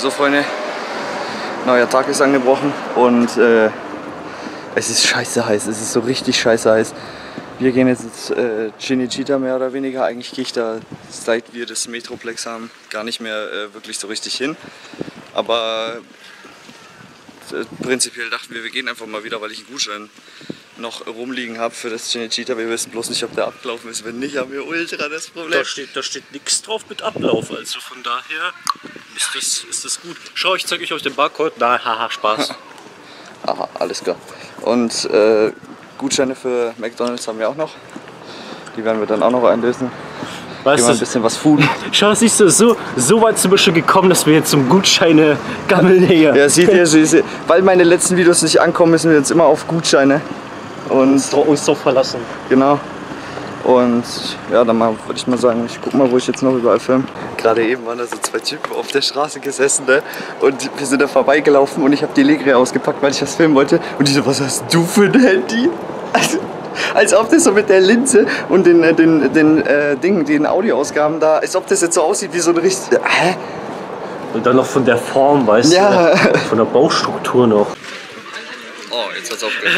So Freunde, neuer Tag ist angebrochen und es ist scheiße heiß, es ist so richtig scheiße heiß. Wir gehen jetzt ins Cinecittà mehr oder weniger. Eigentlich gehe ich da, seit wir das Metroplex haben, gar nicht mehr wirklich so richtig hin. Aber prinzipiell dachten wir gehen einfach mal wieder, weil ich einen Gutschein noch rumliegen habe für das Cinecittà. Wir wissen bloß nicht, ob der abgelaufen ist. Wenn nicht, haben wir ultra das Problem. Da steht nichts drauf mit Ablauf, also von daher ist das gut. Schau, ich zeige euch den Barcode. Na, haha, Spaß. Aha, alles klar. Und Gutscheine für McDonald's haben wir auch noch. Die werden wir dann auch noch einlösen. Weißt du, ein bisschen was fooden. Schau, siehst du, so weit sind wir schon gekommen, dass wir jetzt zum Gutscheine gammeln hier. Ja, seht ihr, weil meine letzten Videos nicht ankommen, müssen wir jetzt immer auf Gutscheine. Und uns drauf verlassen. Genau. Und ja, dann würde ich mal sagen, ich guck mal, wo ich jetzt noch überall filme. Gerade eben waren da so zwei Typen auf der Straße gesessen, ne? Und wir sind da vorbeigelaufen und ich habe die Legre ausgepackt, weil ich das filmen wollte. Und die so, was hast du für ein Handy? Also, als ob das so mit der Linse und den Audioausgaben da, als ob das jetzt so aussieht wie so ein richtig... Hä? Und dann noch von der Form, weißt ja. Du? Von der Baustruktur noch. Oh, jetzt hat's aufgehört.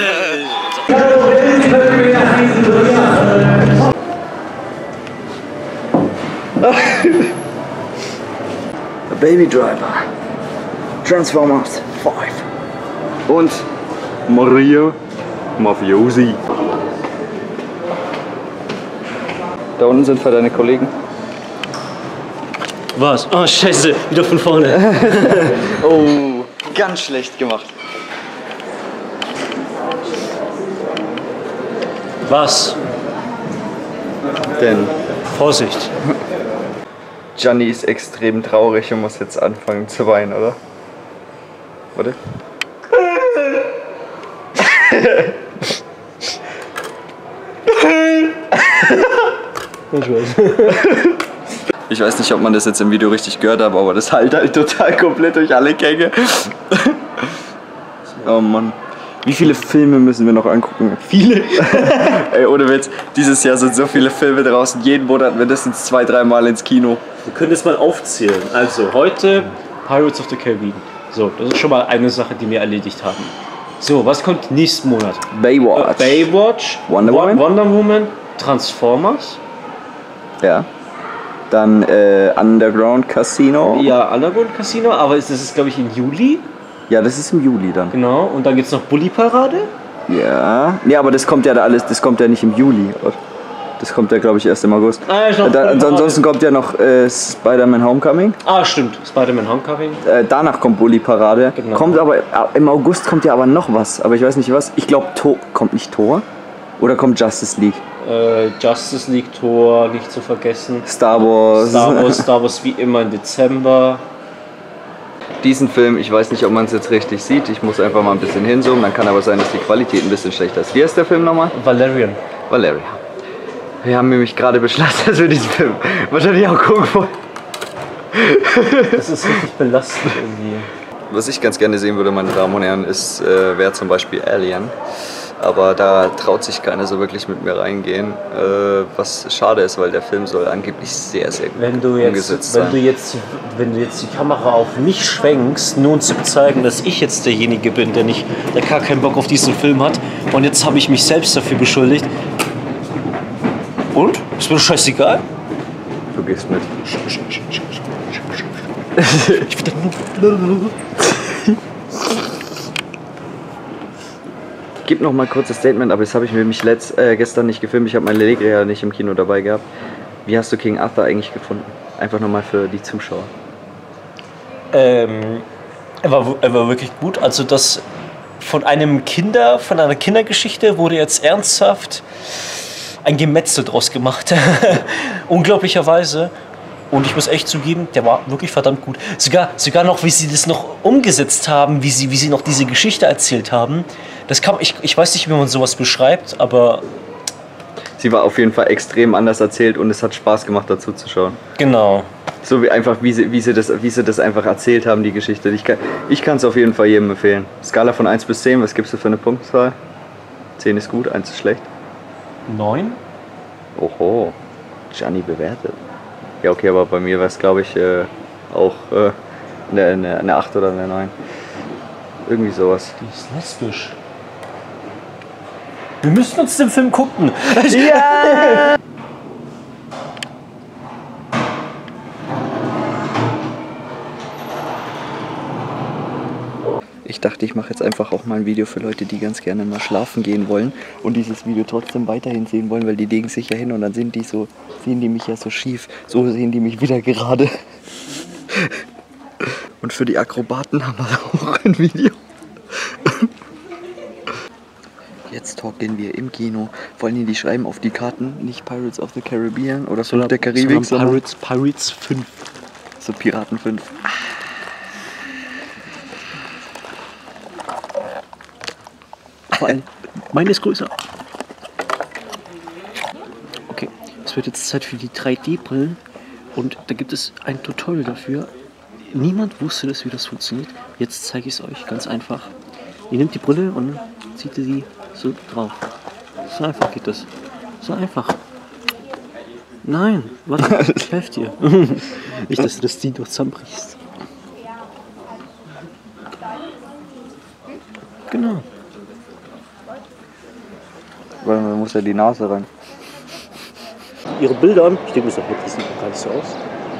A Baby Driver. Transformers 5. Und Maria Mafiosi. Da unten sind für deine Kollegen. Was? Oh, scheiße, wieder von vorne. Oh, ganz schlecht gemacht. Was? Denn Vorsicht. Gianni ist extrem traurig und muss jetzt anfangen zu weinen, oder? Warte. Ich weiß nicht, ob man das jetzt im Video richtig gehört hat, aber das halt total komplett durch alle Gänge. Oh Mann. Wie viele Filme müssen wir noch angucken? Viele? Ey, ohne Witz, dieses Jahr sind so viele Filme draußen. Jeden Monat mindestens 2-3 Mal ins Kino. Wir können das mal aufzählen. Also, heute Pirates of the Caribbean. So, das ist schon mal eine Sache, die wir erledigt haben. So, was kommt nächsten Monat? Baywatch. Wonder Woman. Transformers. Ja. Dann Underground Casino. Ja, Underground Casino, aber das ist glaube ich im Juli. Ja, das ist im Juli dann. Genau, und dann gibt es noch Bully Parade. Ja. Nee, aber das kommt ja da alles, das kommt ja nicht im Juli. Das kommt ja, glaube ich, erst im August. Ansonsten kommt ja noch Spider-Man Homecoming. Ah, stimmt, Spider-Man Homecoming. Danach kommt Bully Parade. Genau. Kommt aber, im August kommt ja aber noch was, aber ich weiß nicht was. Ich glaube, kommt nicht Thor? Oder kommt Justice League? Justice League, Thor, nicht zu vergessen. Star Wars wie immer im Dezember. Diesen Film, ich weiß nicht, ob man es jetzt richtig sieht. Ich muss einfach mal ein bisschen hinzoomen. Dann kann aber sein, dass die Qualität ein bisschen schlechter ist. Wie heißt der Film nochmal? Valerian. Wir haben nämlich gerade beschlossen, dass wir diesen Film wahrscheinlich auch gucken wollen. Das ist richtig belastend irgendwie. Was ich ganz gerne sehen würde, meine Damen und Herren, wäre zum Beispiel Alien. Aber da traut sich keiner so wirklich mit mir reingehen, was schade ist, weil der Film soll angeblich sehr, sehr gut umgesetzt sein. Wenn du jetzt die Kamera auf mich schwenkst, nur um zu zeigen, dass ich jetzt derjenige bin, der gar keinen Bock auf diesen Film hat, und jetzt habe ich mich selbst dafür beschuldigt. Und? Ist mir scheißegal? Du gehst mit. Ich will dann Gib noch mal kurz das Statement, aber das habe ich nämlich gestern nicht gefilmt. Ich habe meine Legre ja nicht im Kino dabei gehabt. Wie hast du King Arthur eigentlich gefunden? Einfach nochmal für die Zuschauer. Er war wirklich gut. Also das von einer Kindergeschichte wurde jetzt ernsthaft ein Gemetzel draus gemacht. Unglaublicherweise. Und ich muss echt zugeben, der war wirklich verdammt gut. Sogar noch, wie sie das noch umgesetzt haben, wie sie noch diese Geschichte erzählt haben. Ich weiß nicht, wie man sowas beschreibt, aber... Sie war auf jeden Fall extrem anders erzählt und es hat Spaß gemacht, dazu zu schauen. Genau. So wie sie das einfach erzählt haben, die Geschichte. Ich kann es auf jeden Fall jedem empfehlen. Skala von 1 bis 10, was gibst du für eine Punktzahl? 10 ist gut, 1 ist schlecht. 9? Oho, Gianni bewertet. Ja, okay, aber bei mir war es, glaube ich, auch Eine 8 oder eine 9. Irgendwie sowas. Die ist lesbisch. Wir müssen uns den Film gucken. Ja! Ich dachte, ich mache jetzt einfach auch mal ein Video für Leute, die ganz gerne mal schlafen gehen wollen und dieses Video trotzdem weiterhin sehen wollen, weil die legen sich ja hin und dann sehen die mich ja so schief. So sehen die mich wieder gerade. Und für die Akrobaten haben wir auch ein Video. Jetzt talken wir im Kino. Vor allem, die schreiben auf die Karten nicht Pirates of the Caribbean oder Flucht der Karibik, sondern Pirates 5. So Piraten 5. Vor allem, meine ist größer. Okay, es wird jetzt Zeit für die 3D-Brillen und da gibt es ein Tutorial dafür. Niemand wusste das, wie das funktioniert. Jetzt zeige ich es euch ganz einfach. Ihr nehmt die Brille und zieht sie so drauf. So einfach geht das. So einfach. Nein, warte, ich helfe dir. Nicht, dass du das Ding doch zusammenbrichst. Genau. Weil man muss ja die Nase rein. Ihre Bilder, ich denke, das sieht gar nicht so aus.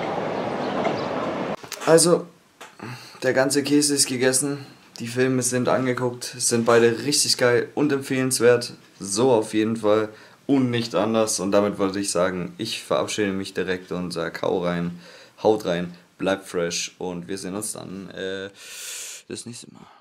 Also, der ganze Käse ist gegessen. Die Filme sind angeguckt, sind beide richtig geil und empfehlenswert. So auf jeden Fall und nicht anders. Und damit würde ich sagen, ich verabschiede mich direkt und sage hau rein, haut rein, bleibt fresh und wir sehen uns dann das nächste Mal.